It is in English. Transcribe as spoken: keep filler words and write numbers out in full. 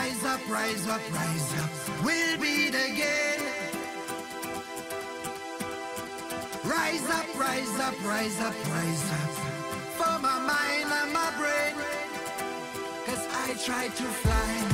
Rise up, rise up, rise up, we'll beat again. Rise up, rise up, rise up, rise up, for my mind and my brain. Cause I try to fly